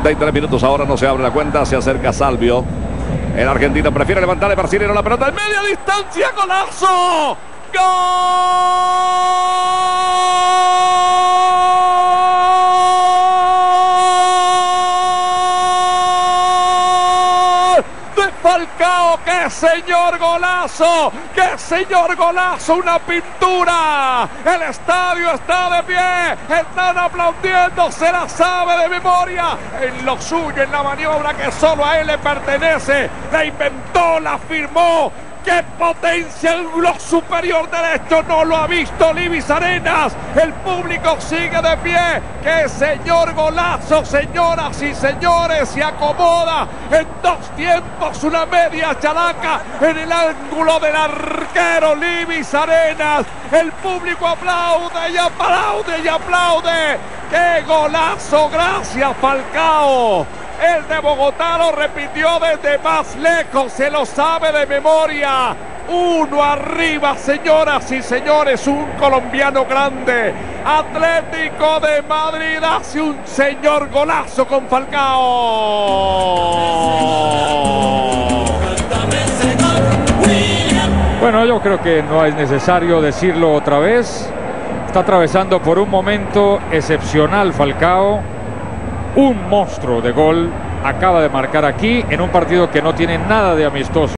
33 minutos ahora, no se abre la cuenta, se acerca Salvio. El argentino prefiere levantar el brasilero la pelota en media distancia. ¡Golazo! ¡Gol! De Falcao. ¡Qué señor golazo! ¡Qué señor golazo! ¡Una pintura! El estadio está de pie. Están aplaudiendo. Se la sabe de memoria. En lo suyo, en la maniobra que solo a él le pertenece. La inventó, la firmó. ¡Qué potencia! El bloque superior derecho no lo ha visto Libis Arenas. El público sigue de pie. ¡Qué señor golazo, señoras y señores! Se acomoda en dos tiempos una media chalaca en el ángulo del arquero Libis Arenas. El público aplaude y aplaude y aplaude. ¡Qué golazo! ¡Gracias, Falcao! El de Bogotá lo repitió desde más lejos, se lo sabe de memoria. Uno arriba, señoras y señores, un colombiano grande. Atlético de Madrid hace un señor golazo con Falcao. Bueno, yo creo que no es necesario decirlo otra vez. Está atravesando por un momento excepcional Falcao. Un monstruo de gol acaba de marcar aquí en un partido que no tiene nada de amistoso.